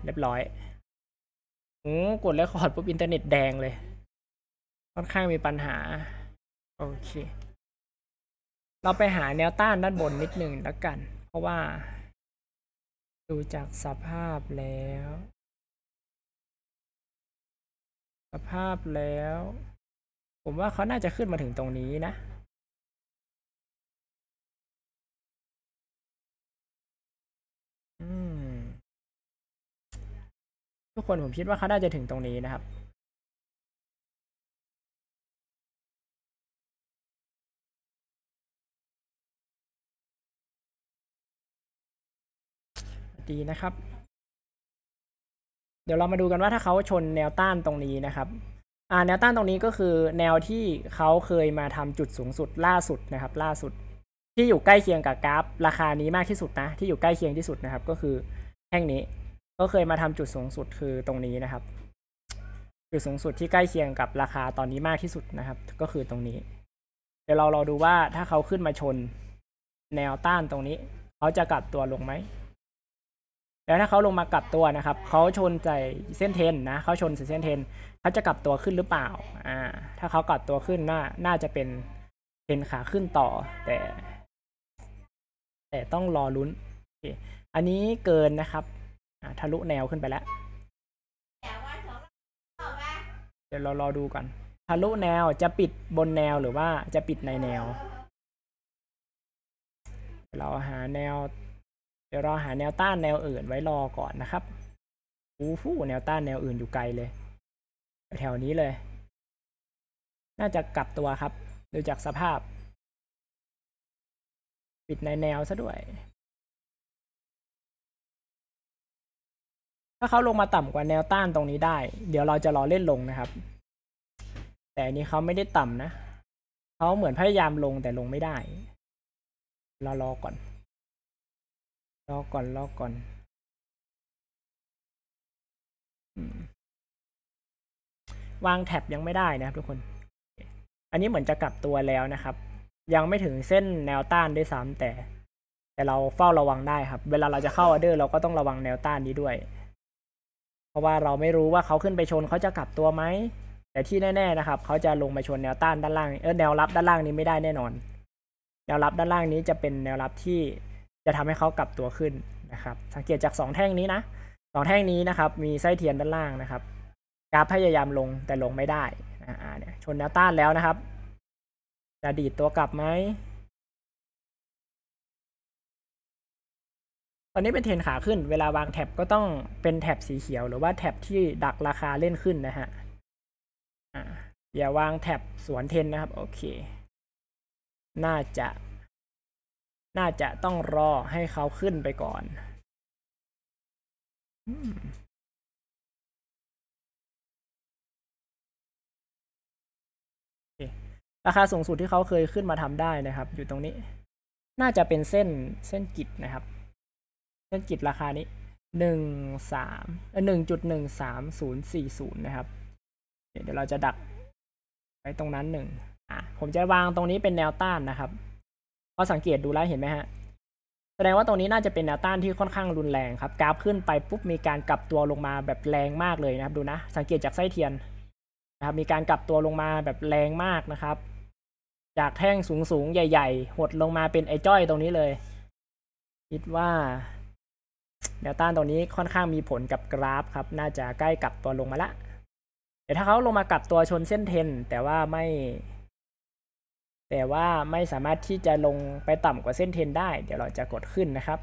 เรียบร้อยกดเรคคอร์ดปุ๊บอินเทอร์เน็ตแดงเลยค่อนข้างมีปัญหาโอเคเราไปหาแนวต้านด้านบนนิดหนึ่งแล้วกันเพราะว่าดูจากสภาพแล้วผมว่าเขาน่าจะขึ้นมาถึงตรงนี้นะทุกคนผมคิดว่าเขาน่าจะถึงตรงนี้นะครับดีนะครับเดี๋ยวเรามาดูกันว่าถ้าเขาชนแนวต้านตรงนี้นะครับแนวต้านตรงนี้ก็คือแนวที่เขาเคยมาทำจุดสูงสุดล่าสุดนะครับล่าสุดที่อยู่ใกล้เคียงกับกราฟราคานี้มากที่สุดนะที่อยู่ใกล้เคียงที่สุดนะครับก็คือแท่งนี้ก็เคยมาทำจุดสูงสุดคือตรงนี้นะครับจุดสูงสุดที่ใกล้เคียงกับราคาตอนนี้มากที่สุดนะครับก็คือตรงนี้เดี๋ยวเราดูว่าถ้าเขาขึ้นมาชนแนวต้านตรงนี้เขาจะกลับตัวลงไหมแล้วถ้าเขาลงมากลับตัวนะครับเขาชนใส่เส้นเทนนะเขาชนใส่เส้นเทนเขาจะกลับตัวขึ้นหรือเปล่าถ้าเขากลับตัวขึ้นน่าจะเป็นเทนขาขึ้นต่อแต่ต้องรอลุ้นอันนี้เกินนะครับทะลุแนวขึ้นไปแล้วเดี๋ยวเรารอดูก่อนทะลุแนวจะปิดบนแนวหรือว่าจะปิดในแนวเราหาแนวเดี๋ยวเราหาแนวต้านแนวอื่นไว้รอก่อนนะครับแนวต้านแนวอื่นอยู่ไกลเลยแถวนี้เลยน่าจะกลับตัวครับดูจากสภาพปิดในแนวซะด้วยถ้าเขาลงมาต่ำกว่าแนวต้านตรงนี้ได้เดี๋ยวเราจะรอเล่นลงนะครับแต่อันนี้เขาไม่ได้ต่ำนะเขาเหมือนพยายามลงแต่ลงไม่ได้รอก่อนวางแท็บยังไม่ได้นะครับทุกคนอันนี้เหมือนจะกลับตัวแล้วนะครับยังไม่ถึงเส้นแนวต้านด้วยซ้ำแต่เราเฝ้าระวังได้ครับเวลาเราจะเข้าออเดอร์เราก็ต้องระวังแนวต้านนี้ด้วยเพราะว่าเราไม่รู้ว่าเขาขึ้นไปชนเขาจะกลับตัวไหมแต่ที่แน่ๆนะครับเขาจะลงมาชนแนวต้านด้านล่างแนวรับด้านล่างนี้ไม่ได้แน่นอนแนวรับด้านล่างนี้จะเป็นแนวรับที่จะทำให้เขากลับตัวขึ้นนะครับสังเกตจาก2แท่งนี้นะ2แท่งนี้นะครับมีไส้เทียนด้านล่างนะครับกราฟพยายามลงแต่ลงไม่ได้เนี่ยชนแนวต้านแล้วนะครับจะดีดตัวกลับไหมตอนนี้เป็นเทรนขาขึ้นเวลาวางแท็บก็ต้องเป็นแท็บสีเขียวหรือว่าแท็บที่ดักราคาเล่นขึ้นนะฮะอย่าวางแท็บสวนเทรนนะครับโอเคน่าจะต้องรอให้เขาขึ้นไปก่อนราคาสูงสุดที่เขาเคยขึ้นมาทำได้นะครับอยู่ตรงนี้น่าจะเป็นเส้นกิจนะครับเส้นกิจราคานี้1.13040นะครับเดี๋ยวเราจะดักไว้ตรงนั้นผมจะวางตรงนี้เป็นแนวต้านนะครับพอสังเกตดูแล้วเห็นไหมฮะแสดงว่าตรงนี้น่าจะเป็นแนวต้านที่ค่อนข้างรุนแรงครับกราฟขึ้นไปปุ๊บมีการกลับตัวลงมาแบบแรงมากเลยนะครับดูนะสังเกตจากไส้เทียนนะครับมีการกลับตัวลงมาแบบแรงมากนะครับจากแท่งสูงใหญ่ๆหดลงมาเป็นไอ้จ้อยตรงนี้เลยคิดว่าแนวต้านตรงนี้ค่อนข้างมีผลกับกราฟครับน่าจะใกล้กลับตัวลงมาละแต่ถ้าเขาลงมากลับตัวชนเส้นเทนแต่ว่าไม่สามารถที่จะลงไปต่ำกว่าเส้นเทนได้เดี๋ยวเราจะกดขึ้นนะครับ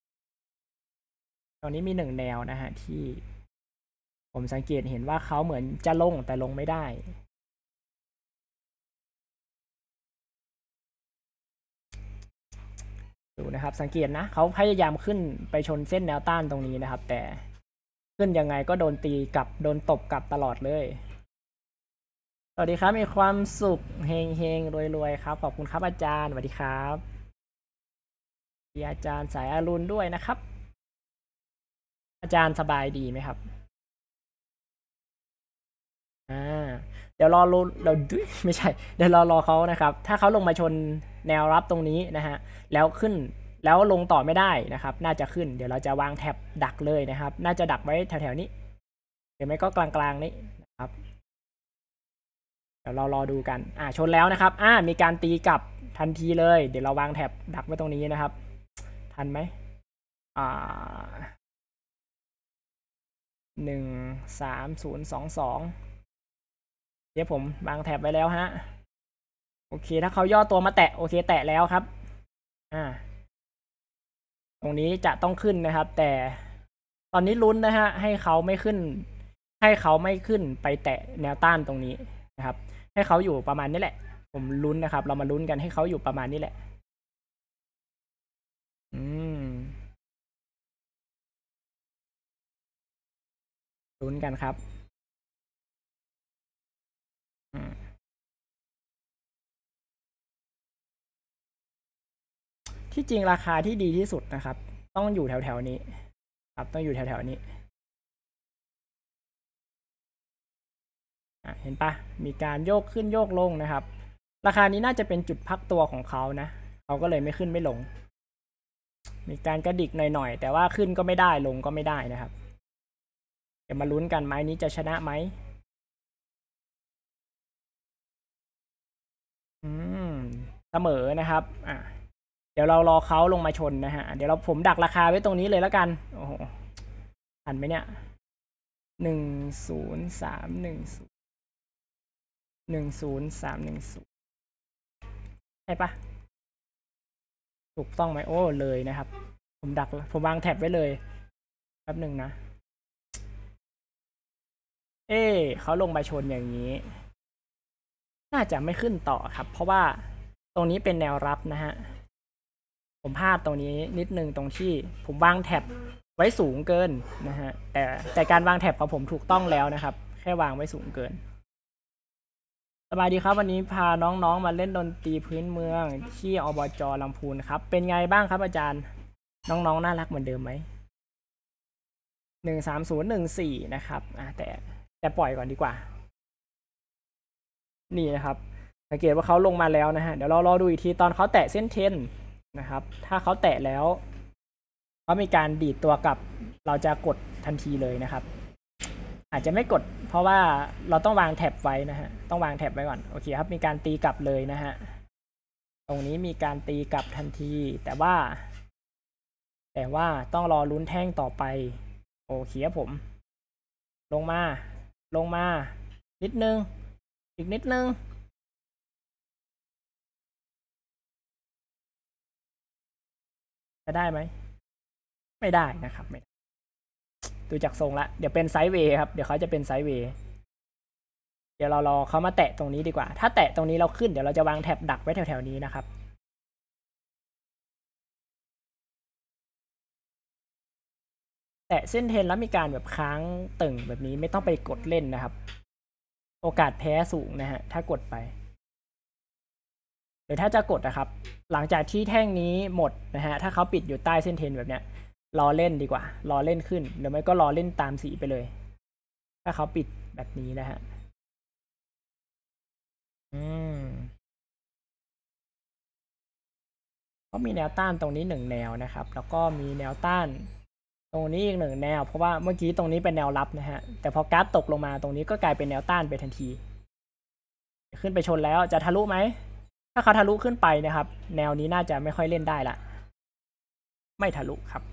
ตอนนี้มี1แนวนะฮะที่ผมสังเกตเห็นว่าเขาเหมือนจะลงแต่ลงไม่ได้ดูนะครับสังเกตนะเขาพยายามขึ้นไปชนเส้นแนวต้านตรงนี้นะครับแต่ขึ้นยังไงก็โดนตีกลับโดนตบกลับตลอดเลยสวัสดีครับมีความสุขเฮงเฮงรวยๆครับขอบคุณครับอาจารย์สวัสดีครับมีอาจารย์สายอรุณด้วยนะครับอาจารย์สบายดีไหมครับเดี๋ยวรอเราไม่ใช่เดี๋ยวรอเขานะครับถ้าเขาลงมาชนแนวรับตรงนี้นะฮะแล้วขึ้นแล้วลงต่อไม่ได้นะครับ น่าจะขึ้นเดี๋ยวเราจะวางแท็บดักเลยนะครับ น่าจะดักไว้แถวๆนี้เดี๋ยวไม่ก็กลางๆนี้นะครับเดี๋ยวเรารอดูกันชนแล้วนะครับมีการตีกลับทันทีเลยเดี๋ยวเราวางแท็บดักไว้ตรงนี้นะครับทันไหม13022เดี๋ยวผมวางแท็บไว้แล้วฮะโอเคถ้าเขาย่อตัวมาแตะโอเคแตะแล้วครับตรงนี้จะต้องขึ้นนะครับแต่ตอนนี้ลุ้นนะฮะให้เขาไม่ขึ้นไปแตะแนวต้านตรงนี้นะครับให้เขาอยู่ประมาณนี้แหละผมลุ้นนะครับเรามาลุ้นกันให้เขาอยู่ประมาณนี้แหละลุ้นกันครับที่จริงราคาที่ดีที่สุดนะครับต้องอยู่แถวๆนี้ครับต้องอยู่แถวๆนี้เห็นปะมีการโยกขึ้นโยกลงนะครับราคานี้น่าจะเป็นจุดพักตัวของเขานะเขาก็เลยไม่ขึ้นไม่ลงมีการกระดิกหน่อยๆแต่ว่าขึ้นก็ไม่ได้ลงก็ไม่ได้นะครับเดี๋ยวมาลุ้นกันไม้นี้จะชนะไหมเสมอนะครับเดี๋ยวเรารอเขาลงมาชนนะฮะเดี๋ยวผมดักราคาไว้ตรงนี้เลยแล้วกันโอ้โหทันไหมเนี่ย10310ใช่ปะถูกต้องไหมโอ้เลยนะครับผมวางแท็บไว้เลยแป๊บหนึ่งนะเขาลงมาชนอย่างนี้น่าจะไม่ขึ้นต่อครับเพราะว่าตรงนี้เป็นแนวรับนะฮะผมพลาดตรงนี้นิดนึงตรงที่ผมวางแท็บไว้สูงเกินนะฮะแต่การวางแท็บของผมถูกต้องแล้วนะครับแค่วางไว้สูงเกินสบายดีครับวันนี้พาน้องๆมาเล่นดนตรีพื้นเมืองที่อบจ.ลำพูนครับเป็นไงบ้างครับอาจารย์น้องๆน่ารักเหมือนเดิมไหม13014นะครับแต่ปล่อยก่อนดีกว่านี่นะครับสังเกตว่าเขาลงมาแล้วนะฮะเดี๋ยวเรารอดูอีกทีตอนเขาแตะเส้นเทนนะครับถ้าเขาแตะแล้วเขามีการดีดตัวกลับเราจะกดทันทีเลยนะครับอาจจะไม่กดเพราะว่าเราต้องวางแท็บไว้นะฮะต้องวางแท็บไว้ก่อนโอเคครับมีการตีกลับเลยนะฮะตรงนี้มีการตีกลับทันทีแต่ว่าต้องรอลุ้นแท่งต่อไปโอเคครับผมลงมานิดนึงอีกนิดนึงจะได้ไหมไม่ได้นะครับไม่ดูจากทรงละเดี๋ยวเป็นไซด์เวย์ครับเดี๋ยวเขาจะเป็นไซด์เวย์เดี๋ยวเรารอเขามาแตะตรงนี้ดีกว่าถ้าแตะตรงนี้เราขึ้นเดี๋ยวเราจะวางแท็บดักไว้แถวๆนี้นะครับแตะเส้นเทนแล้วมีการแบบค้างตึงแบบนี้ไม่ต้องไปกดเล่นนะครับโอกาสแพ้สูงนะฮะถ้ากดไปหรือถ้าจะกดนะครับหลังจากที่แท่งนี้หมดนะฮะถ้าเขาปิดอยู่ใต้เส้นเทนแบบเนี้ยรอเล่นดีกว่ารอเล่นขึ้นหรือไม่ก็รอเล่นตามสีไปเลยถ้าเขาปิดแบบนี้นะฮะก็มีแนวต้านตรงนี้1แนวนะครับแล้วก็มีแนวต้านตรงนี้อีก1แนวเพราะว่าเมื่อกี้ตรงนี้เป็นแนวรับนะฮะแต่พอกราฟตกลงมาตรงนี้ก็กลายเป็นแนวต้านไปทันทีขึ้นไปชนแล้วจะทะลุไหมถ้าเขาทะลุขึ้นไปนะครับแนวนี้น่าจะไม่ค่อยเล่นได้ละไม่ทะลุครับ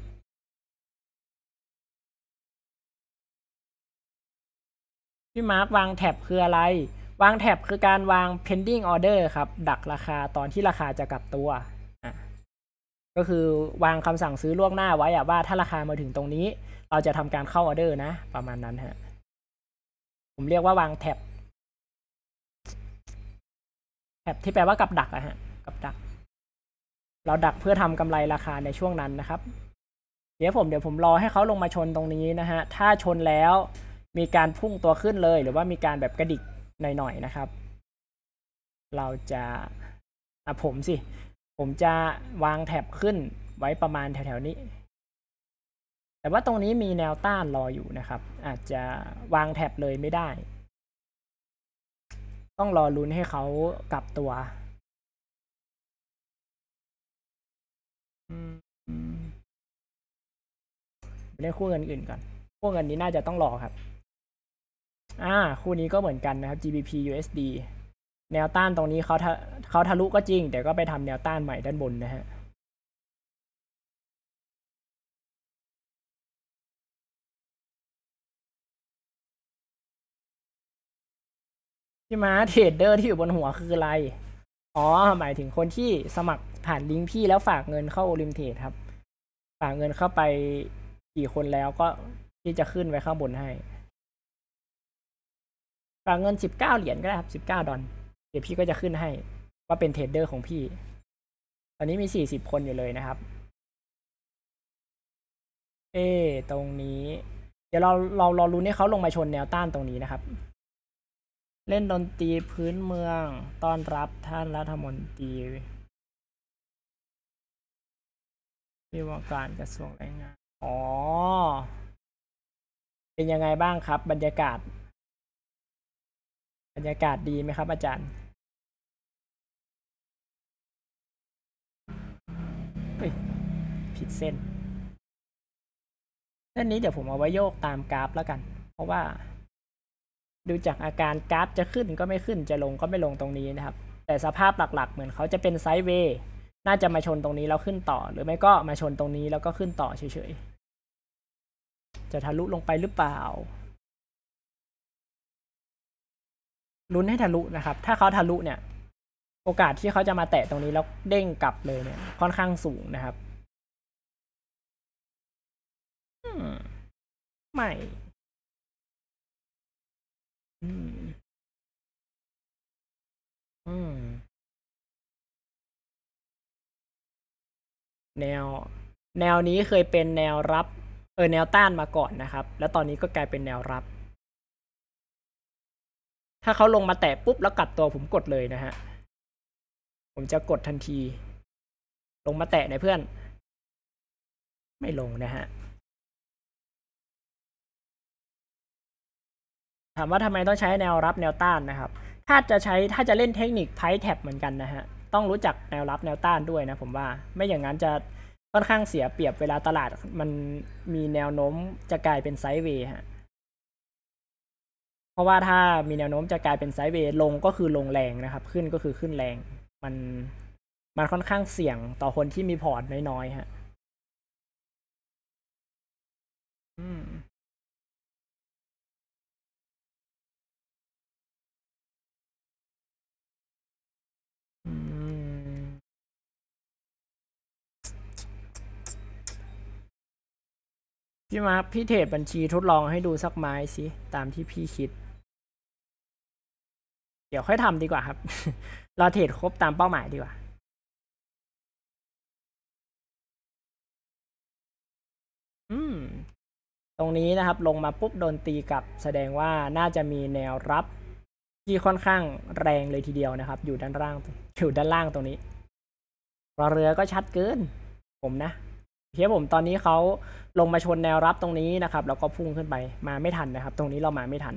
พี่มาร์ควางแท็บคืออะไรวางแท็บคือการวาง pending order ครับดักราคาตอนที่ราคาจะกลับตัวก็คือวางคำสั่งซื้อล่วงหน้าไว้ว่าถ้าราคามาถึงตรงนี้เราจะทำการเข้าออเดอร์นะประมาณนั้นฮะผมเรียกว่าวางแท็บที่แปลว่ากับดักฮะกับดักเราดักเพื่อทำกำไรราคาในช่วงนั้นนะครับเดี๋ยวผมรอให้เขาลงมาชนตรงนี้นะฮะถ้าชนแล้วมีการพุ่งตัวขึ้นเลยหรือว่ามีการแบบกระดิกหน่อยๆนะครับเราจะผมจะวางแท็บขึ้นไว้ประมาณแถวๆนี้แต่ว่าตรงนี้มีแนวต้านรออยู่นะครับอาจจะวางแท็บเลยไม่ได้ต้องรอลุ้นให้เขากลับตัวเล่นคู่เงินอื่นก่อนคู่เงินนี้น่าจะต้องรอครับคู่นี้ก็เหมือนกันนะครับ GBP USD แนวต้านตรงนี้เขาทะลุก็จริงแต่ก็ไปทำแนวต้านใหม่ด้านบนนะฮะพี่ม้าเทรดเดอร์ที่อยู่บนหัวคืออะไรหมายถึงคนที่สมัครผ่านลิงก์พี่แล้วฝากเงินเข้าโอลิมเทรดครับฝากเงินเข้าไปกี่คนแล้วก็ที่จะขึ้นไว้ข้างบนให้ฝากเงิน19 เหรียญก็ได้ครับ19 ดอลเดี๋ยวพี่ก็จะขึ้นให้ว่าเป็นเทรดเดอร์ของพี่ตอนนี้มี40 คนอยู่เลยนะครับตรงนี้เดี๋ยวเราลุ้นให้เขาลงมาชนแนวต้านตรงนี้นะครับเล่นดนตรีพื้นเมืองต้อนรับท่านรัฐมนตรีที่ว่าการกระทรวงแรงงานเป็นยังไงบ้างครับบรรยากาศดีไหมครับอาจารย์ผิดเส้นนี้เดี๋ยวผมเอาไว้โยกตามกราฟแล้วกันเพราะว่าดูจากอาการกราฟจะขึ้นก็ไม่ขึ้นจะลงก็ไม่ลงตรงนี้นะครับแต่สภาพหลักๆเหมือนเขาจะเป็นไซด์เวย์น่าจะมาชนตรงนี้แล้วขึ้นต่อหรือไม่ก็มาชนตรงนี้แล้วก็ขึ้นต่อเฉยๆจะทะลุลงไปหรือเปล่าลุ้นให้ทะลุนะครับถ้าเขาทะลุเนี่ยโอกาสที่เขาจะมาแตะตรงนี้แล้วเด้งกลับเลยเนี่ยค่อนข้างสูงนะครับไม่แนวนี้เคยเป็นแนวรับแนวต้านมาก่อนนะครับแล้วตอนนี้ก็กลายเป็นแนวรับถ้าเขาลงมาแตะปุ๊บแล้วกลับตัวผมกดเลยนะฮะผมจะกดทันทีลงมาแตะนะเพื่อนไม่ลงนะฮะถามว่าทำไมต้องใช้แนวรับแนวต้านนะครับถ้าจะเล่นเทคนิคไพร์แท็บเหมือนกันนะฮะต้องรู้จักแนวรับแนวต้านด้วยนะผมว่าไม่อย่างนั้นจะค่อนข้างเสียเปรียบเวลาตลาดมันมีแนวโน้มจะกลายเป็นไซด์เวย์ฮะเพราะว่าถ้ามีแนวโน้มจะกลายเป็นไซด์เวย์ลงก็คือลงแรงนะครับขึ้นก็คือขึ้นแรงมันค่อนข้างเสี่ยงต่อคนที่มีพอร์ตน้อยๆฮะพี่มาร์คพี่เทรดบัญชีทดลองให้ดูสักไม้สิตามที่พี่คิดเดี๋ยวค่อยทำดีกว่าครับ เราเทรดครบตามเป้าหมายดีกว่าตรงนี้นะครับลงมาปุ๊บโดนตีกลับแสดงว่าน่าจะมีแนวรับที่ค่อนข้างแรงเลยทีเดียวนะครับอยู่ด้านล่างตรงนี้รอเรือก็ชัดเกินผมนะผมตอนนี้เขาลงมาชนแนวรับตรงนี้นะครับแล้วก็พุ่งขึ้นไปมาไม่ทันนะครับตรงนี้เรามาไม่ทัน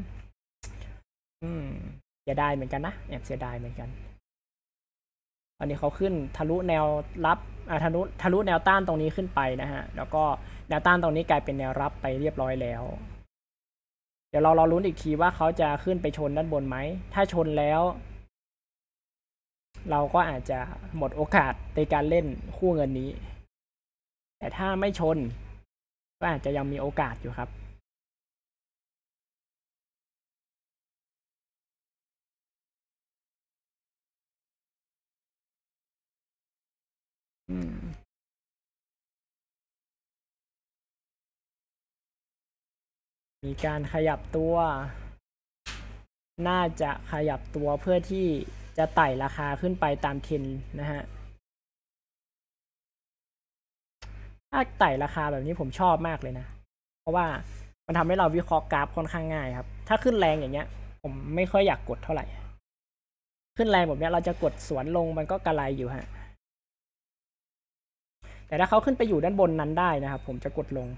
เสียดายเหมือนกันนะแอบเสียดายเหมือนกันตอนนี้เขาขึ้นทะลุแนวรับทะลุแนวต้านตรงนี้ขึ้นไปนะฮะแล้วก็แนวต้านตรงนี้กลายเป็นแนวรับไปเรียบร้อยแล้วเดี๋ยวเราลุ้นอีกทีว่าเขาจะขึ้นไปชนด้านบนไหมถ้าชนแล้วเราก็อาจจะหมดโอกาสในการเล่นคู่เงินนี้แต่ถ้าไม่ชนก็อาจจะยังมีโอกาสอยู่ครับมีการขยับตัวน่าจะขยับตัวเพื่อที่จะไต่ราคาขึ้นไปตามเทรนด์นะฮะถ้าไต่ราคาแบบนี้ผมชอบมากเลยนะเพราะว่ามันทำให้เราวิเคราะห์กราฟค่อนข้างง่ายครับถ้าขึ้นแรงอย่างเงี้ยผมไม่ค่อยอยากกดเท่าไหร่ขึ้นแรงแบบนี้เราจะกดสวนลงมันก็กระไรอยู่ฮะแต่ถ้าเขาขึ้นไปอยู่ด้านบนนั้นได้นะครับผมจะกดลง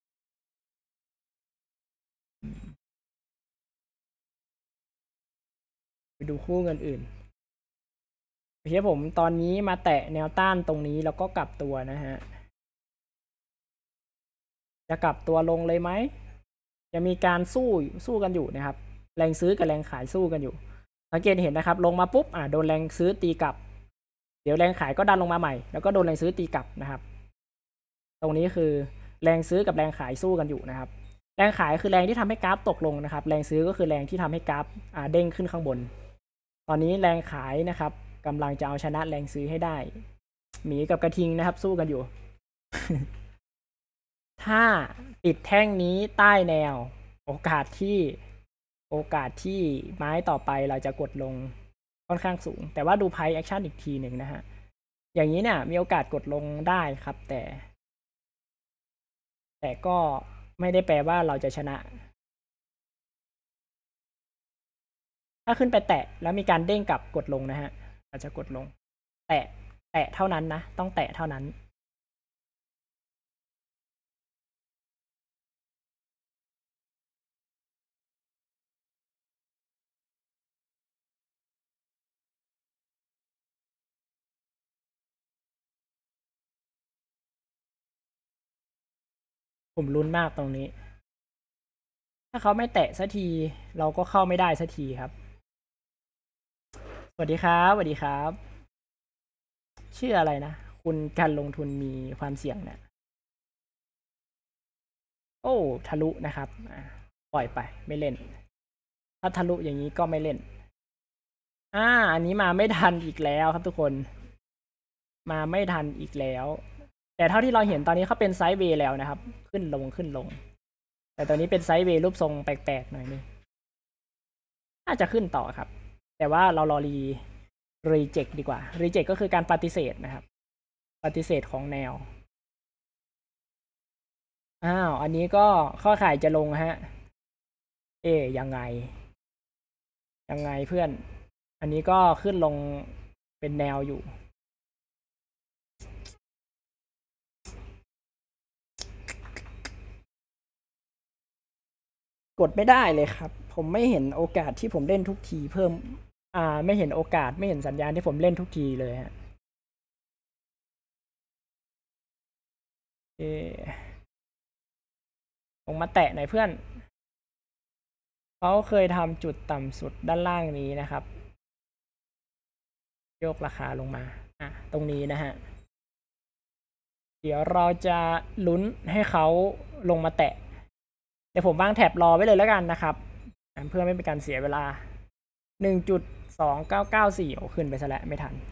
ไปดูคู่เงินอื่นผมตอนนี้มาแตะแนวต้านตรงนี้แล้วก็กลับตัวนะฮะจะกลับตัวลงเลยไหมจะมีการสู้กันอยู่นะครับแรงซื้อกับแรงขายสู้กันอยู่สังเกตเห็นนะครับลงมาปุ๊บโดนแรงซื้อตีกลับเดี๋ยวแรงขายก็ดันลงมาใหม่แล้วก็โดนแรงซื้อตีกลับนะครับตรงนี้คือแรงซื้อกับแรงขายสู้กันอยู่นะครับแรงขายคือแรงที่ทำให้กราฟตกลงนะครับแรงซื้อก็คือแรงที่ทำให้กราฟเด้งขึ้นข้างบนตอนนี้แรงขายนะครับกำลังจะเอาชนะแรงซื้อให้ได้หมีกับกระทิงนะครับสู้กันอยู่ ถ้าติดแท่งนี้ใต้แนวโอกาสที่ไม้ต่อไปเราจะกดลงค่อนข้างสูงแต่ว่าดูไพ่แอคชั่นอีกทีหนึ่งนะฮะอย่างนี้เนี่ยมีโอกาสกดลงได้ครับแต่ก็ไม่ได้แปลว่าเราจะชนะ ถ้าขึ้นไปแตะแล้วมีการเด้งกลับกดลงนะฮะเราจะกดลงแตะเท่านั้นนะต้องแตะเท่านั้นผมลุ้นมากตรงนี้ถ้าเขาไม่แตะสักทีเราก็เข้าไม่ได้สักทีครับสวัสดีครับสวัสดีครับชื่ออะไรนะคุณการลงทุนมีความเสี่ยงเนี่ยโอ้ทะลุนะครับปล่อยไปไม่เล่นถ้าทะลุอย่างนี้ก็ไม่เล่นอันนี้มาไม่ทันอีกแล้วครับทุกคนมาไม่ทันอีกแล้วแต่เท่าที่เราเห็นตอนนี้เขาเป็นไซด์เวย์แล้วนะครับขึ้นลงแต่ตอนนี้เป็นไซด์เวย์รูปทรงแปลกๆหน่อยนึงน่าจะขึ้นต่อครับแต่ว่าเรารอรีเจ็คดีกว่ารีเจ็คก็คือการปฏิเสธนะครับปฏิเสธของแนวอันนี้ก็ข้อข่ายจะลงฮะยังไงเพื่อนอันนี้ก็ขึ้นลงเป็นแนวอยู่กดไม่ได้เลยครับผมไม่เห็นโอกาสที่ผมเล่นทุกทีเพิ่มไม่เห็นโอกาสไม่เห็นสัญญาณที่ผมเล่นทุกทีเลยฮะลงมาแตะหน่อยเพื่อนเขาเคยทำจุดต่ำสุดด้านล่างนี้นะครับโยกราคาลงมาตรงนี้นะฮะเดี๋ยวเราจะลุ้นให้เขาลงมาแตะเดี๋ยวผมวางแท็บรอไว้เลยแล้วกันนะครับเพื่อไม่เป็นการเสียเวลา 1.2994 ขึ้นไปซะแล้วไม่ทัน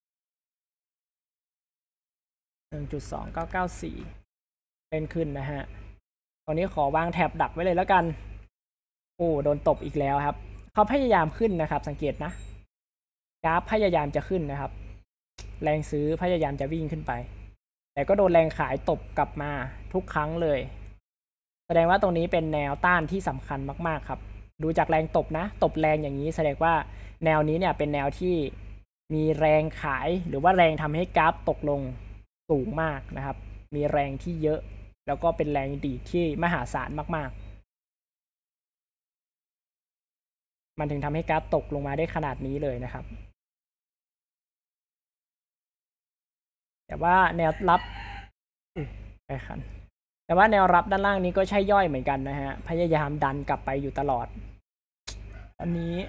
1.2994 เป็นขึ้นนะฮะตอนนี้ขอวางแท็บดักไว้เลยแล้วกันโดนตบอีกแล้วครับเขาพยายามขึ้นนะครับสังเกตนะกราฟพยายามจะขึ้นนะครับแรงซื้อพยายามจะวิ่งขึ้นไปแต่ก็โดนแรงขายตบกลับมาทุกครั้งเลยแสดงว่าตรงนี้เป็นแนวต้านที่สำคัญมากๆครับดูจากแรงตบนะตบแรงอย่างนี้แสดงว่าแนวนี้เนี่ยเป็นแนวที่มีแรงขายหรือว่าแรงทำให้กราฟตกลงสูงมากนะครับมีแรงที่เยอะแล้วก็เป็นแรงดีดที่มหาศาลมากๆมันถึงทำให้กราฟตกลงมาได้ขนาดนี้เลยนะครับแต่ว่าแนวรับไปคันแต่ว่าแนวรับด้านล่างนี้ก็ใช่ย่อยเหมือนกันนะฮะพยายามดันกลับไปอยู่ตลอดตอน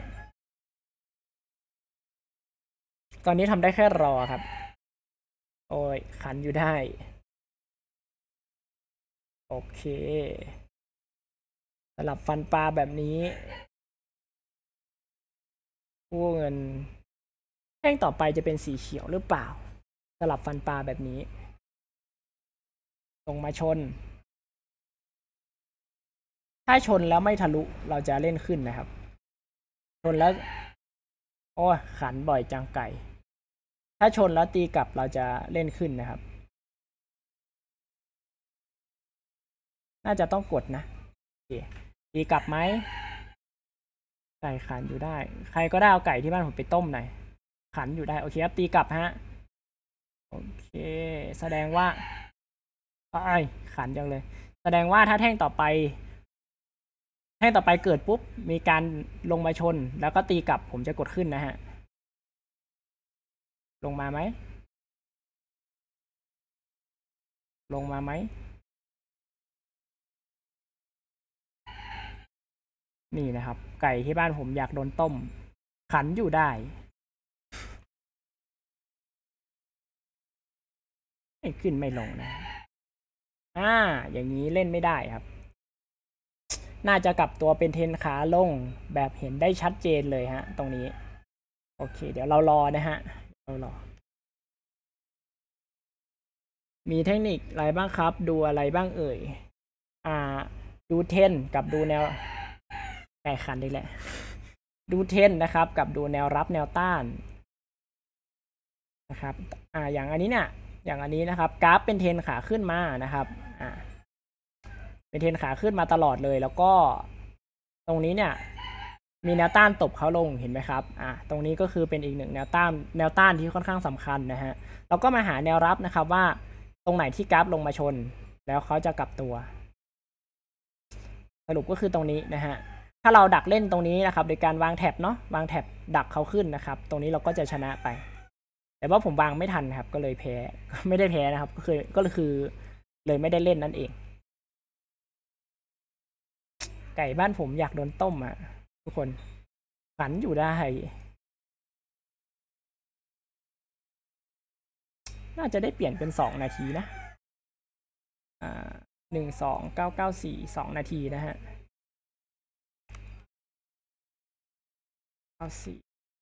นี้ทำได้แค่รอครับโอ้ยขันอยู่ได้โอเคสลับฟันปลาแบบนี้กู้เงินแท่งต่อไปจะเป็นสีเขียวหรือเปล่าสลับฟันปลาแบบนี้ลงมาชนถ้าชนแล้วไม่ทะลุเราจะเล่นขึ้นนะครับชนแล้วโอ้ขันบ่อยจังไก่ถ้าชนแล้วตีกลับเราจะเล่นขึ้นนะครับน่าจะต้องกดนะโอเคตีกลับไหมไก่ขันอยู่ได้ใครก็ได้เอาไก่ที่บ้านผมไปต้มหน่อยขันอยู่ได้โอเคครับตีกลับฮะโอเคแสดงว่าขันจังเลยแสดงว่าถ้าแท่งต่อไปเกิดปุ๊บมีการลงมาชนแล้วก็ตีกลับผมจะกดขึ้นนะฮะลงมาไหมนี่นะครับ ไก่ที่บ้านผมอยากโดนต้ม ขันอยู่ได้ไม่ขึ้นไม่ลงนะอย่างนี้เล่นไม่ได้ครับ น่าจะกลับตัวเป็นเทนขาลงแบบเห็นได้ชัดเจนเลยฮะตรงนี้โอเคเดี๋ยวเรารอนะฮะเรารอมีเทคนิคอะไรบ้างครับดูอะไรบ้างเอ่ยดูเทนกับดูแนวแข่งขันได้แหละดูเทนนะครับกับดูแนวรับแนวต้านนะครับอย่างอันนี้เนี่ยอย่างอันนี้นะครับกราฟเป็นเทนขาขึ้นมานะครับเป็นเทนขาขึ้นมาตลอดเลยแล้วก็ตรงนี้เนี่ยมีแนวต้านตบเขาลงเห็นไหมครับตรงนี้ก็คือเป็นอีกหนึ่งแนวต้านที่ค่อนข้างสำคัญนะฮะเราก็มาหาแนวรับนะครับว่าตรงไหนที่กราฟลงมาชนแล้วเขาจะกลับตัวสรุปก็คือตรงนี้นะฮะถ้าเราดักเล่นตรงนี้นะครับโดยการวางแท็บเนาะวางแท็บดักเขาขึ้นนะครับตรงนี้เราก็จะชนะไปแต่ว่าผมวางไม่ทันครับก็เลยแพ้ไม่ได้แพ้นะครับก็คือเลยไม่ได้เล่นนั่นเองไก่บ้านผมอยากโดนต้มทุกคนฝันอยู่ได้น่าจะได้เปลี่ยนเป็น2 นาทีนะ12,994 2 นาทีนะฮะ94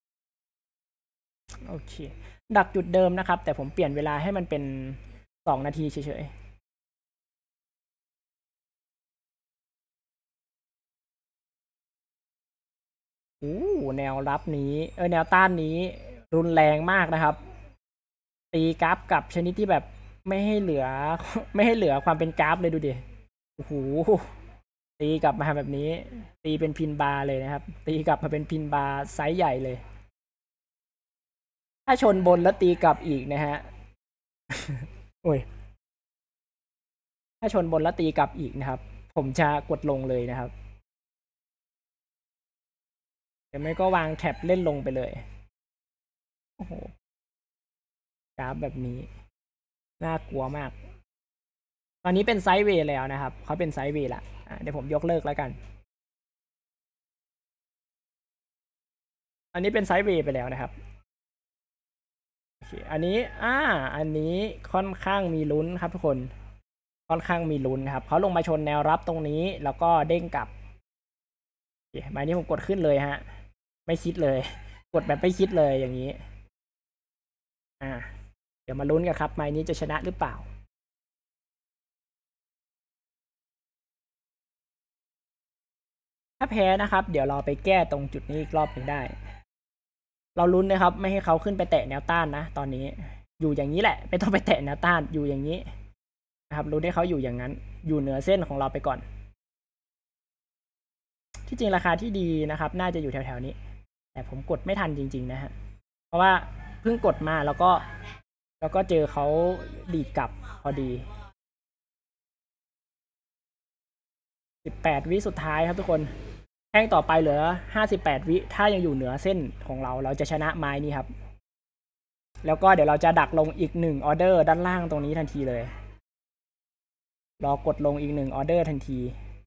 โอเคดักจุดเดิมนะครับแต่ผมเปลี่ยนเวลาให้มันเป็น2 นาทีเฉยๆแนวรับนี้แนวต้านนี้รุนแรงมากนะครับตีกราฟกับชนิดที่แบบไม่ให้เหลือความเป็นกราฟเลยดูดิโอ้โหตีกลับมาแบบนี้ตีเป็นพินบาร์เลยนะครับตีกลับมาเป็นพินบาร์ไซส์ใหญ่เลยถ้าชนบนแล้วตีกลับอีกนะฮะโอ้ยถ้าชนบนแล้วตีกลับอีกนะครับผมจะกดลงเลยนะครับเดี๋ยวไม่ก็วางแท็บเล่นลงไปเลยโอ้โหกราฟแบบนี้น่ากลัวมากตอนนี้เป็นไซด์เวย์แล้วนะครับเขาเป็นไซด์เวย์ละเดี๋ยวผมยกเลิกแล้วกันอันนี้เป็นไซด์เวย์ไปแล้วนะครับโอเคอันนี้ค่อนข้างมีลุ้นครับทุกคนค่อนข้างมีลุ้นครับเขาลงมาชนแนวรับตรงนี้แล้วก็เด้งกลับโอเคใบนี้ผมกดขึ้นเลยฮะไม่คิดเลยกดแบบไม่คิดเลยอย่างนี้เดี๋ยวมาลุ้นกันครับไม้นี้จะชนะหรือเปล่าถ้าแพ้นะครับเดี๋ยวเราไปแก้ตรงจุดนี้อีกรอบหนึ่งได้เราลุ้นนะครับไม่ให้เขาขึ้นไปแตะแนวต้านนะตอนนี้อยู่อย่างนี้แหละไม่ต้องไปแตะแนวต้านอยู่อย่างนี้นะครับลุ้นให้เขาอยู่อย่างนั้นอยู่เหนือเส้นของเราไปก่อนที่จริงราคาที่ดีนะครับน่าจะอยู่แถวๆนี้แต่ผมกดไม่ทันจริงๆนะฮะเพราะว่าเพิ่งกดมาแล้วก็เจอเขาดีดกลับพอดี18 วิสุดท้ายครับทุกคนแท่งต่อไปเหลือ58 วิถ้ายังอยู่เหนือเส้นของเราจะชนะไม้นี้ครับแล้วก็เดี๋ยวเราจะดักลงอีก1 ออเดอร์ด้านล่างตรงนี้ทันทีเลยรอกดลงอีก1 ออเดอร์ทันที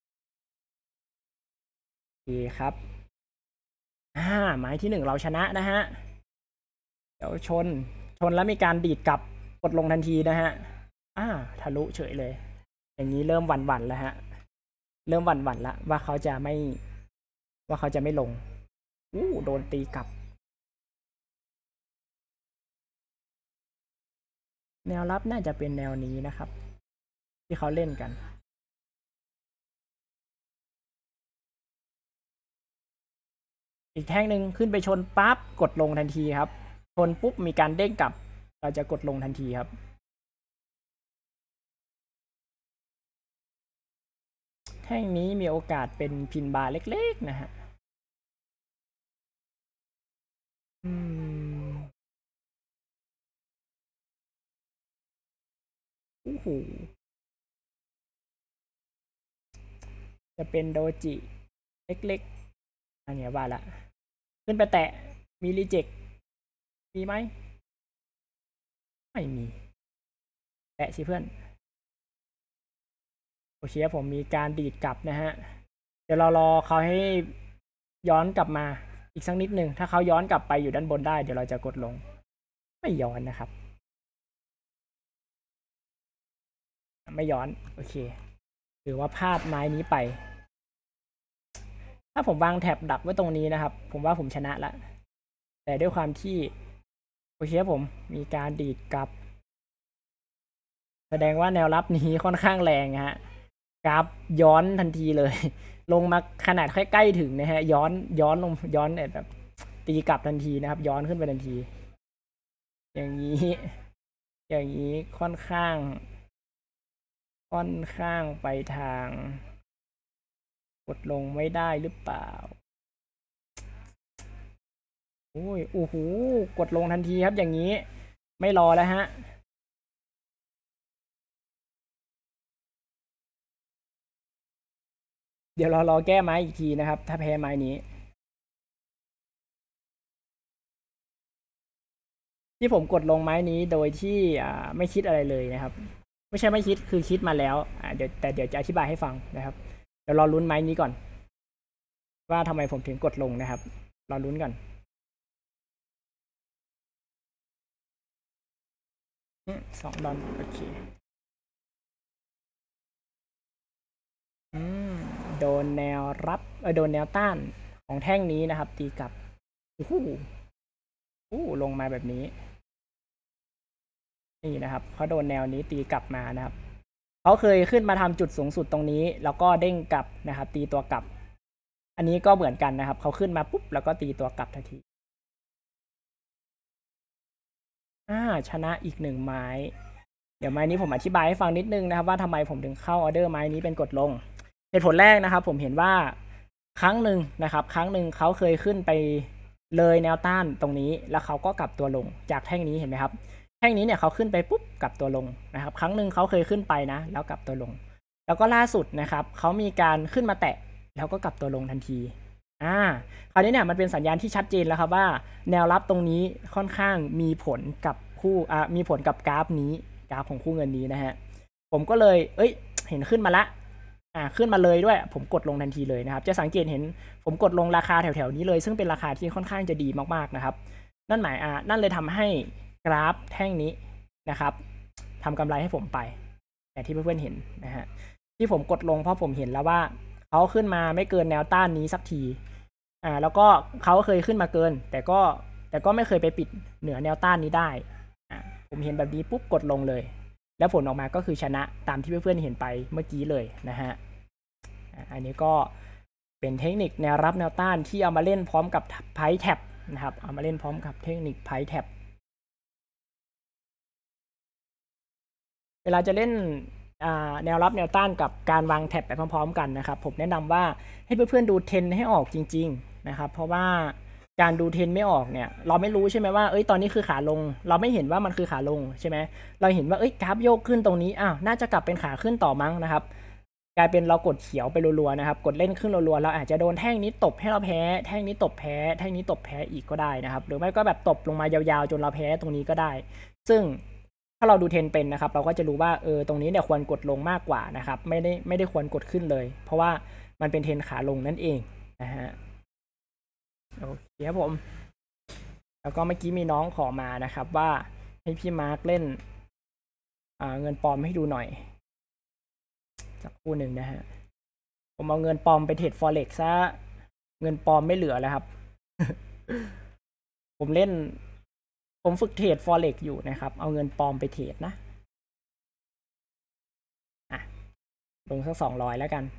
โอเคครับไม้ที่1เราชนะนะฮะเดี๋ยวชนแล้วมีการดีดกลับกดลงทันทีนะฮะทะลุเฉยเลยอย่างนี้เริ่มหวั่นๆแล้วฮะเริ่มหวั่นๆแล้วว่าเขาจะไม่ลงโดนตีกลับแนวรับน่าจะเป็นแนวนี้นะครับที่เขาเล่นกันอีกแท่งหนึ่งขึ้นไปชนปั๊บกดลงทันทีครับชนปุ๊บมีการเด้งกลับเราจะกดลงทันทีครับแท่งนี้มีโอกาสเป็นพินบาร์เล็กๆนะฮะโอ้โหจะเป็นโดจิเล็กๆอันนี้ว่าละขึ้นไปแตะมีรีเจ็คมีไหมไม่มีแตะสิเพื่อนโอเคผมมีการดีดกลับนะฮะเดี๋ยวเรารอเขาให้ย้อนกลับมาอีกสักนิดหนึ่งถ้าเขาย้อนกลับไปอยู่ด้านบนได้เดี๋ยวเราจะกดลงไม่ย้อนนะครับไม่ย้อนโอเคหรือว่าพลาดไม้นี้ไปถ้าผมวางแท็บดักไว้ตรงนี้นะครับผมว่าผมชนะละแต่ด้วยความที่โอเคผมมีการดีดกลับแสดงว่าแนวรับนี้ค่อนข้างแรงฮะกราฟย้อนทันทีเลย ลงมาขนาดใกล้ๆถึงนะฮะย้อนลงย้อนแบบตีกลับทันทีนะครับย้อนขึ้นไปทันทีอย่างนี้อย่างนี้ค่อนข้างไปทางกดลงไม่ได้หรือเปล่าโอ้ยโอ้โหกดลงทันทีครับอย่างนี้ไม่รอแล้วฮะเดี๋ยวเรารอแก้ไม้อีกทีนะครับถ้าแพ้ไม้นี้ที่ผมกดลงไม้นี้โดยที่ไม่คิดอะไรเลยนะครับไม่ใช่ไม่คิดคือคิดมาแล้วเดี๋ยวจะอธิบายให้ฟังนะครับเดี๋ยวรอลุ้นไม้นี้ก่อนว่าทำไมผมถึงกดลงนะครับรอลุ้นก่อน$2โอเคโดนแนวรับโดนแนวต้านของแท่งนี้นะครับตีกลับโอ้โหลงมาแบบนี้นี่นะครับเขาโดนแนวนี้ตีกลับมานะครับเขาเคยขึ้นมาทำจุดสูงสุดตรงนี้แล้วก็เด้งกลับนะครับตีตัวกลับอันนี้ก็เหมือนกันนะครับเขาขึ้นมาปุ๊บแล้วก็ตีตัวกลับทันทีชนะอีก1ไม้เดี๋ยวไม้นี้ผมอธิบายให้ฟังนิดนึงนะครับว่าทำไมผมถึงเข้าออเดอร์ไม้นี้เป็นกดลงเหตุผลแรกนะครับผมเห็นว่าครั้งหนึ่งเขาเคยขึ้นไปเลยแนวต้านตรงนี้แล้วเขาก็กลับตัวลงจากแท่งนี้เห็นไหมครับแท่งนี้เนี่ยเขาขึ้นไปปุ๊บกลับตัวลงนะครับครั้งหนึ่งเขาเคยขึ้นไปนะแล้วกลับตัวลงแล้วก็ล่าสุดนะครับเขามีการขึ้นมาแตะแล้วก็กลับตัวลงทันทีคราวนี้เนี่ยมันเป็นสัญญาณที่ชัดเจนแล้วครับว่าแนวรับตรงนี้ค่อนข้างมีผลกับมีผลกับกราฟนี้กราฟของคู่เงินนี้นะฮะผมก็เลยเห็นขึ้นมาละขึ้นมาเลยด้วยผมกดลงทันทีเลยนะครับจะสังเกตเห็นผมกดลงราคาแถวๆนี้เลยซึ่งเป็นราคาที่ค่อนข้างจะดีมากๆนะครับนั่นเลยทำให้กราฟแท่งนี้นะครับทำกำไรให้ผมไปอย่างที่เพื่อนๆเห็นนะฮะที่ผมกดลงเพราะผมเห็นแล้วว่าเขาขึ้นมาไม่เกินแนวต้านนี้สักทีแล้วก็เขาเคยขึ้นมาเกินแต่ก็ไม่เคยไปปิดเหนือแนวต้านนี้ได้ผมเห็นแบบนี้ปุ๊บกดลงเลยแล้วผลออกมาก็คือชนะตามที่เพื่อนๆเห็นไปเมื่อกี้เลยนะฮะอันนี้ก็เป็นเทคนิคแนวรับแนวต้านที่เอามาเล่นพร้อมกับไพ่แท็บนะครับเอามาเล่นพร้อมกับเทคนิคไพ่แท็บเวลาจะเล่นแนวรับแนวต้านกับการวางแท็บไปพร้อมๆกันนะครับผมแนะนำว่าให้เพื่อนๆดูเทรนให้ออกจริงๆนะครับเพราะว่าการดูเทรนไม่ออกเนี่ยเราไม่รู้ใช่ไหมว่าตอนนี้คือขาลงเราไม่เห็นว่ามันคือขาลงใช่ไหมเราเห็นว่ากราฟโยกขึ้นตรงนี้น่าจะกลับเป็นขาขึ้นต่อมั้งนะครับกลายเป็นเรากดเขียวไปรัวๆนะครับกดเล่นขึ้นรัวๆเราอาจจะโดนแท่งนี้ตบให้เราแพ้แท่งนี้ตบแพ้แท่งนี้ตบแพ้อีกก็ได้นะครับหรือไม่ก็แบบตบลงมายาวๆจนเราแพ้ตรงนี้ก็ได้ซึ่งถ้าเราดูเทรนเป็นนะครับเราก็จะรู้ว่าตรงนี้เนี่ยควรกดลงมากกว่านะครับไม่ได้ควรกดขึ้นเลยเพราะว่ามันเป็นเทรนขาลงนั่นเองนะฮะโอเคครับผมแล้วก็เมื่อกี้มีน้องขอมานะครับว่าให้พี่มาร์คเล่นเงินปลอมให้ดูหน่อยสักครู่หนึ่งนะฮะผมเอาเงินปลอมไปเทรด Forex ซะเงินปลอมไม่เหลือแล้วครับ ผมฝึกเทรด Forex อยู่นะครับเอาเงินปลอมไปเทรดนะลงสัก200แล้วกัน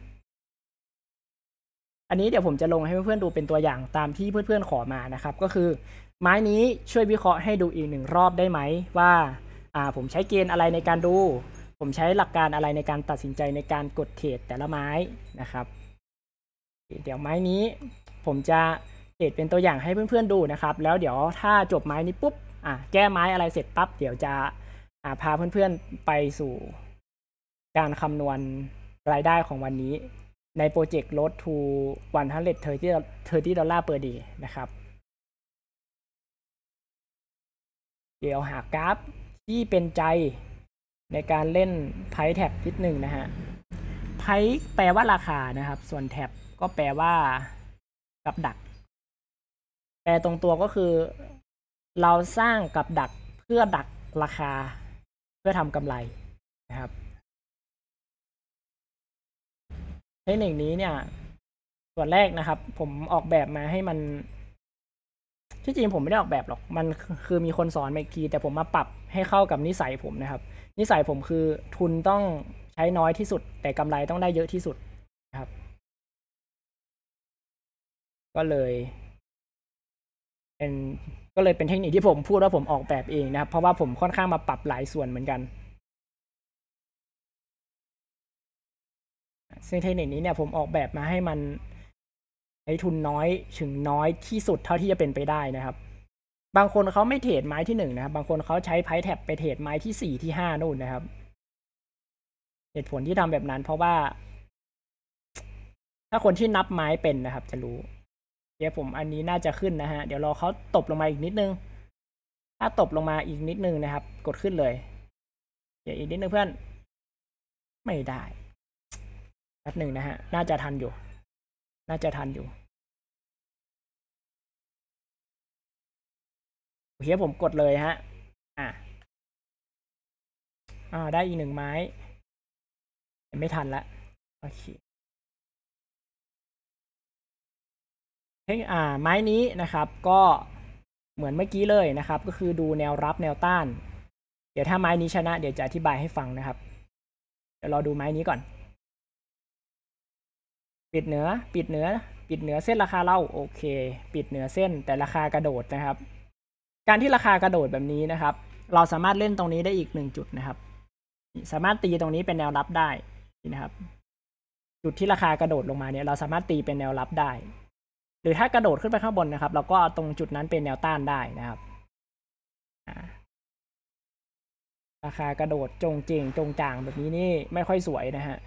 อันนี้เดี๋ยวผมจะลงให้เพื่อนๆดูเป็นตัวอย่างตามที่เพื่อนๆขอมานะครับก็คือไม้นี้ช่วยวิเคราะห์ให้ดูอีก1รอบได้ไหมว่าผมใช้เกณฑ์อะไรในการดูผมใช้หลักการอะไรในการตัดสินใจในการกดเทรดแต่ละไม้นะครับเดี๋ยวไม้นี้ผมจะเทรดเป็นตัวอย่างให้เพื่อนๆดูนะครับแล้วเดี๋ยวถ้าจบไม้นี้ปุ๊บแก้ไม้อะไรเสร็จปั๊บเดี๋ยวจะพาเพื่อนๆไปสู่การคำนวณรายได้ของวันนี้ในโปรเจกต์ Road to $130 per day นะครับเดี๋ยวหากราฟที่เป็นใจในการเล่นไพ่แท็บนิดหนึ่งนะฮะไพ่ price แปลว่าราคานะครับส่วน tab ก็แปลว่ากับดักแปลตรงตัวก็คือเราสร้างกับดักเพื่อดักราคาเพื่อทำกำไรนะครับเทคนิคนี้เนี่ยส่วนแรกนะครับผมออกแบบมาให้มันที่จริงผมไม่ได้ออกแบบหรอกมันคือมีคนสอนมาอีกทีแต่ผมมาปรับให้เข้ากับนิสัยผมนะครับนิสัยผมคือทุนต้องใช้น้อยที่สุดแต่กำไรต้องได้เยอะที่สุดนะครับก็เลยเป็นเทคนิคที่ผมพูดว่าผมออกแบบเองนะครับเพราะว่าผมค่อนข้างมาปรับหลายส่วนเหมือนกันซึ่งเทคนิคนี้เนี่ยผมออกแบบมาให้มันใช้ทุนน้อยถึงน้อยที่สุดเท่าที่จะเป็นไปได้นะครับบางคนเขาไม่เทรดไม้ที่1นะครับบางคนเขาใช้ไพ่แท็บไปเทรดไม้ที่4ที่5นู่นนะครับเหตุผลที่ทำแบบนั้นเพราะว่าถ้าคนที่นับไม้เป็นนะครับจะรู้เดี๋ยวผมอันนี้น่าจะขึ้นนะฮะเดี๋ยวรอเขาตบลงมาอีกนิดนึงถ้าตบลงมาอีกนิดนึงนะครับกดขึ้นเลยเดี๋ยวอีกนิดนึงเพื่อนไม่ได้แป๊บหนึ่งนะฮะน่าจะทันอยู่โอเคผมกดเลยฮะได้อีก1ไม้ไม่ทันละโอเคไม้นี้นะครับก็เหมือนเมื่อกี้เลยนะครับก็คือดูแนวรับแนวต้านเดี๋ยวถ้าไม้นี้ชนะเดี๋ยวจะอธิบายให้ฟังนะครับเดี๋ยวรอดูไม้นี้ก่อนปิดเหนือเส้นราคาเล่าโอเคปิดเหนือเส้นแต่ราคากระโดดนะครับการที่ราคากระโดดแบบนี้นะครับเราสามารถเล่นตรงนี้ได้อีก1จุดนะครับสามารถตีตรงนี้เป็นแนวรับได้นะครับจุดที่ราคากระโดดลงมาเนี่ยเราสามารถตีเป็นแนวรับได้หรือถ้ากระโดดขึ้นไปข้างบนนะครับเราก็เอาตรงจุดนั้นเป็นแนวต้านได้นะครับราคากระโดดจงจางแบบนี้นี่ไม่ค่อยสวยนะฮะ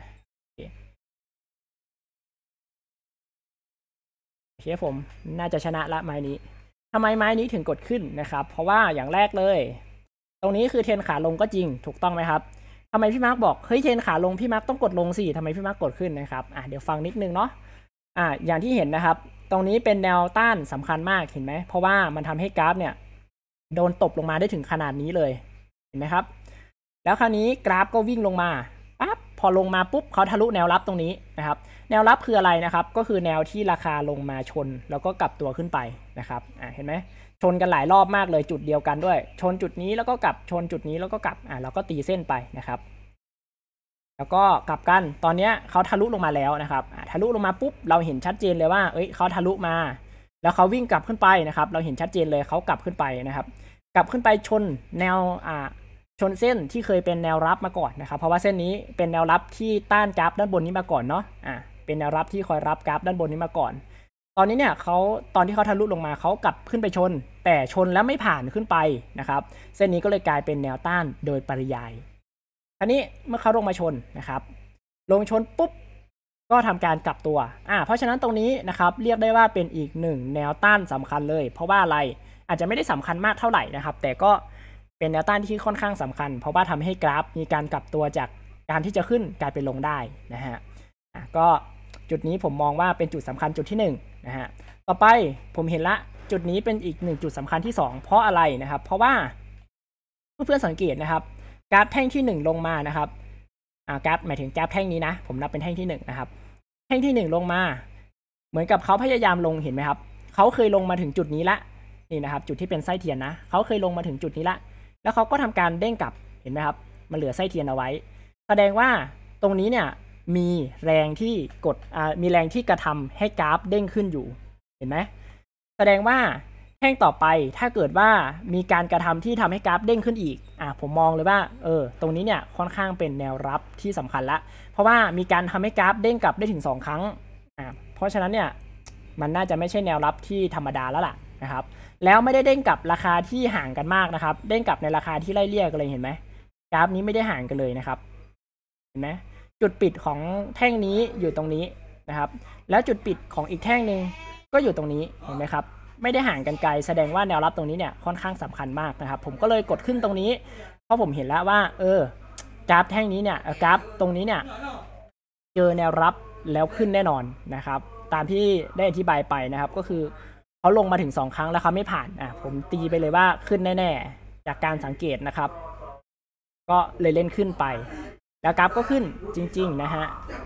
โอเคผมน่าจะชนะละไม้นี้ทำไมไม้นี้ถึงกดขึ้นนะครับเพราะว่าอย่างแรกเลยตรงนี้คือเทรนขาลงก็จริงถูกต้องไหมครับทำไมพี่มาร์กบอกเฮ้ยเทรนขาลงพี่มาร์กต้องกดลงสิทำไมพี่มาร์กกดขึ้นนะครับเดี๋ยวฟังนิดนึงเนาะอย่างที่เห็นนะครับตรงนี้เป็นแนวต้านสำคัญมากเห็นไหมเพราะว่ามันทำให้กราฟเนี่ยโดนตบลงมาได้ถึงขนาดนี้เลยเห็นไหมครับแล้วคราวนี้กราฟก็วิ่งลงมาปั๊บพอลงมาปุ๊บเขาทะลุแนวรับตรงนี้นะครับแนวรับคืออะไรนะครับก็คือแนวที่ราคาลงมาชนแล้วก็กลับตัวขึ้นไปนะครับเห็นไหมชนกันหลายรอบมากเลยจุดเดียวกันด้วยชนจุดนี้แล้วก็กลับชนจุดนี้แล้วก็กลับเราก็ตีเส้นไปนะครับแล้วก็กลับกันตอนนี้เขาทะลุลงมาแล้วนะครับทะลุลงมาปุ๊บเราเห็นชัดเจนเลยว่าเขาทะลุมาแล้วเขาวิ่งกลับขึ้นไปนะครับเราเห็นชัดเจนเลยเขากลับขึ้นไปนะครับกลับขึ้นไปชนแนวชนเส้นที่เคยเป็นแนวรับมาก่อนนะครับเพราะว่าเส้นนี้เป็นแนวรับที่ต้านกราฟด้านบนนี้มาก่อนเนาะเป็นแนวรับที่คอยรับกราฟด้านบนนี้มาก่อนตอนนี้เนี่ยตอนที่เขาทะลุลงมาเขากลับขึ้นไปชนแต่ชนแล้วไม่ผ่านขึ้นไปนะครับเส้นนี้ก็เลยกลายเป็นแนวต้านโดยปริยายอันนี้เมื่อเขาลงมาชนนะครับลงชนปุ๊บก็ทำการกลับตัวเพราะฉะนั้นตรงนี้นะครับเรียกได้ว่าเป็นอีก1แนวต้านสำคัญเลยเพราะว่าอะไรอาจจะไม่ได้สำคัญมากเท่าไหร่นะครับแต่ก็เป็นแนวต้านที่ค่อนข้างสำคัญเพราะว่าทำให้กราฟมีการกลับตัวจากการที่จะขึ้นกลายเป็นลงได้นะฮะก็จุดนี้ผมมองว่าเป็นจุดสำคัญจุดที่1นะฮะต่อไปผมเห็นละจุดนี้เป็นอีก1จุดสำคัญที่2เพราะอะไรนะครับเพราะว่าเพื่อนสังเกตนะครับกราฟแท่งที่1ลงมานะครับกราฟหมายถึงกราฟแท่งนี้นะผมนับเป็นแท่งที่1นะครับแท่งที่1ลงมาเหมือนกับเขาพยายามลงเห็นไหมครับเขาเคยลงมาถึงจุดนี้ละนี่นะครับจุดที่เป็นไส้เทียนนะเขาเคยลงมาถึงจุดนี้ละแล้วเขาก็ทำการเด้งกลับเห็นไหมครับมันเหลือไส้เทียนเอาไว้แสดงว่าตรงนี้เนี่ยมีแรงที่มีแรงที่กระทำให้กราฟเด้งขึ้นอยู่เห็นไหมแสดงว่าแท่งต่อไปถ้าเกิดว่ามีการกระทำที่ทำให้กราฟเด้งขึ้นอีกผมมองเลยว่าตรงนี้เนี่ยค่อนข้างเป็นแนวรับที่สำคัญละเพราะว่ามีการทำให้กราฟเด้งกลับได้ถึง2ครั้งเพราะฉะนั้นเนี่ยมันน่าจะไม่ใช่แนวรับที่ธรรมดาแล้วล่ะนะครับแล้วไม่ได้เด้งกลับราคาที่ห่างกันมากนะครับเด้งกลับในราคาที่ไล่เลี่ยกันเลยเห็นไหมกราฟนี้ไม่ได้ห่างกันเลยนะครับเห็นไหมจุดปิดของแท่งนี้อยู่ตรงนี้นะครับแล้วจุดปิดของอีกแท่งหนึ่งก็อยู่ตรงนี้เห็นไหมครับไม่ได้ห่างกันไกลแสดงว่าแนวรับตรงนี้เนี่ยค่อนข้างสำคัญมากนะครับผมก็เลยกดขึ้นตรงนี้เพราะผมเห็นแล้วว่ากราฟแท่งนี้เนี่ยกราฟตรงนี้เนี่ยเจอแนวรับแล้วขึ้นแน่นอนนะครับตามที่ได้อธิบายไปนะครับก็คือเขาลงมาถึง2ครั้งแล้วเขาไม่ผ่านผมตีไปเลยว่าขึ้นแน่ๆจากการสังเกตนะครับก็เลยเล่นขึ้นไปแล้วกราฟก็ขึ้นจริงๆนะฮะ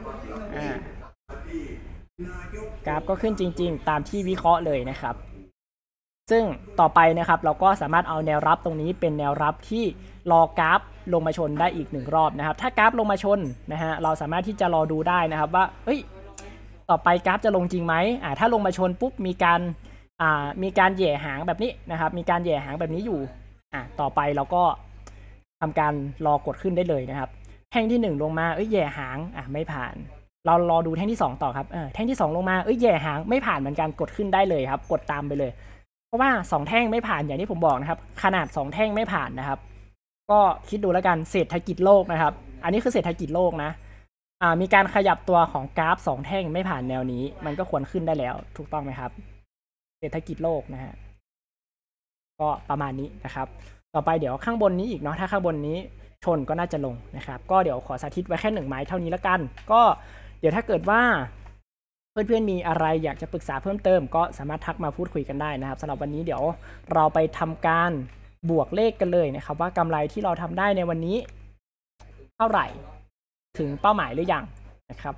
กราฟก็ขึ้นจริงๆตามที่วิเคราะห์เลยนะครับซึ่งต่อไปนะครับเราก็สามารถเอาแนวรับตรงนี้เป็นแนวรับที่รอกราฟลงมาชนได้อีก1รอบนะครับถ้ากราฟลงมาชนนะฮะเราสามารถที่จะรอดูได้นะครับว่าต่อไปกราฟจะลงจริงไหมถ้าลงมาชนปุ๊บมีการแย่หางแบบนี้นะครับมีการแย่หางแบบนี้อยู่ต่อไปเราก็ทำการรอกดขึ้นได้เลยนะครับแท่งที่1ลงมาแย่หางไม่ผ่านเรารอดูแท่งที่2ต่อครับแท่งที่2ลงมาแย่หางไม่ผ่านเหมือนกันกดขึ้นได้เลยครับกดตามไปเลยเพราะว่า2แท่งไม่ผ่านอย่างที่ผมบอกนะครับขนาด2แท่งไม่ผ่านนะครับก็คิดดูแล้วกันเศรษฐกิจโลกนะครับอันนี้คือเศรษฐกิจโลกนะมีการขยับตัวของกราฟ2แท่งไม่ผ่านแนวนี้มันก็ควรขึ้นได้แล้วถูกต้องไหมครับเศรษฐกิจโลกนะฮะก็ประมาณนี้นะครับต่อไปเดี๋ยวข้างบนนี้อีกเนาะถ้าข้างบนนี้ชนก็น่าจะลงนะครับก็เดี๋ยวขอสาธิตไว้แค่1ไม้เท่านี้แล้วกันก็เดี๋ยวถ้าเกิดว่าเพื่อนๆมีอะไรอยากจะปรึกษาเพิ่มเติมก็สามารถทักมาพูดคุยกันได้นะครับสำหรับวันนี้เดี๋ยวเราไปทำการบวกเลขกันเลยนะครับว่ากำไรที่เราทำได้ในวันนี้เท่าไหร่ถึงเป้าหมายหรือยังนะครับ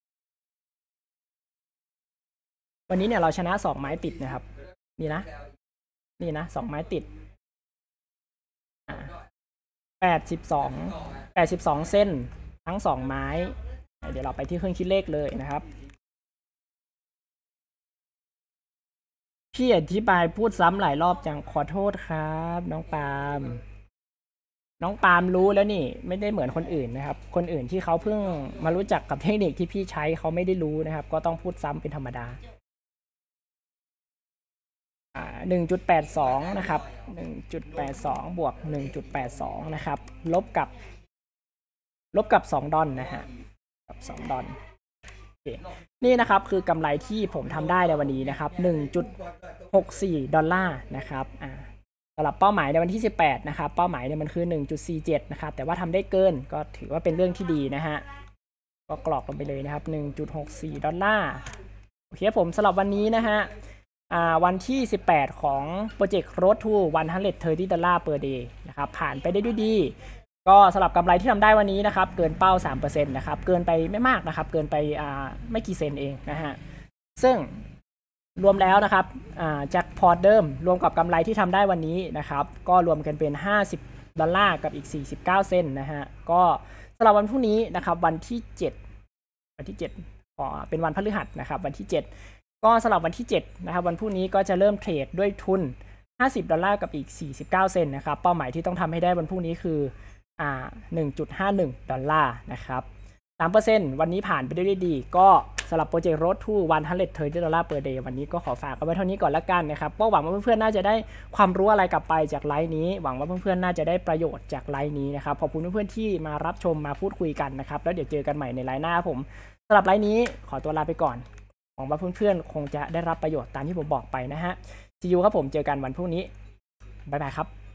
วันนี้เนี่ยเราชนะ2ไม้ติดนะครับนี่นะ2ไม้ติด82เส้นทั้ง2ไม้เดี๋ยวเราไปที่เครื่องคิดเลขเลยนะครับพี่อธิบายพูดซ้ำหลายรอบจังขอโทษครับน้องปาล์มรู้แล้วนี่ไม่ได้เหมือนคนอื่นนะครับคนอื่นที่เขาเพิ่งมารู้จักกับเทคนิคที่พี่ใช้เขาไม่ได้รู้นะครับก็ต้องพูดซ้ำเป็นธรรมดา1.82 นะครับ 1.82 บวก 1.82 นะครับลบกับ2ดอลนะฮะกับ2ดอลนี่นะครับคือกำไรที่ผมทำได้ในวันนี้นะครับ 1.64 ดอลลาร์นะครับสำหรับเป้าหมายในวันที่18นะครับเป้าหมายเนี่ยมันคือ 1.47 นะครับแต่ว่าทำได้เกินก็ถือว่าเป็นเรื่องที่ดีนะฮะก็กรอกลงไปเลยนะครับ 1.64 ดอลลาร์โอเคผมสำหรับวันนี้นะฮะวันที่18ของโปรเจกต์ Road to 130 ดอลลาร์ per day นะครับผ่านไปได้ด้วยดีก็สำหรับกำไรที่ทำได้วันนี้นะครับเกินเป้า 3% นะครับเกินไปไม่มากนะครับเกินไปไม่กี่เซนเองนะฮะซึ่งรวมแล้วนะครับจากพอร์ตเดิมรวมกับกำไรที่ทำได้วันนี้นะครับก็รวมกันเป็น50 ดอลลาร์กับอีก49เซนนะฮะก็สำหรับวันพรุ่งนี้นะครับวันที่7เป็นวันพฤหัสนะครับวันที่7ก็สำหรับวันที่7นะครับวันพรุ่งนี้ก็จะเริ่มเทรดด้วยทุน50 ดอลลาร์กับอีก49เซนนะครับเป้าหมายที่ต้องทำให้ได้วันพรุ่งนี้คือ1.51 ดอลลาร์นะครับ 3% วันนี้ผ่านไปได้ดีก็สำหรับโปรเจกต์ Road to 130 ดอลลาร์ per day วันนี้ก็ขอฝากกันไว้เท่านี้ก่อนละกันนะครับก็หวังว่าเพื่อนๆน่าจะได้ความรู้อะไรกลับไปจากไลฟ์นี้หวังว่าเพื่อนๆน่าจะได้ประโยชน์จากไลฟ์นี้นะครับขอบคุณเพื่อนๆที่มารับชมมาพูดคุยกันนะครับแล้วเดี๋ยวเจอกันใหม่ในไลฟ์หน้าผมสำหรับไลฟ์นี้ขอตัวลาไปก่อนหวังว่าเพื่อนๆคงจะได้รับประโยชน์ตามที่ผมบอกไปนะฮะsee youครับผมเจอกันวันพรุ่งนี้บ๊ายบายครับ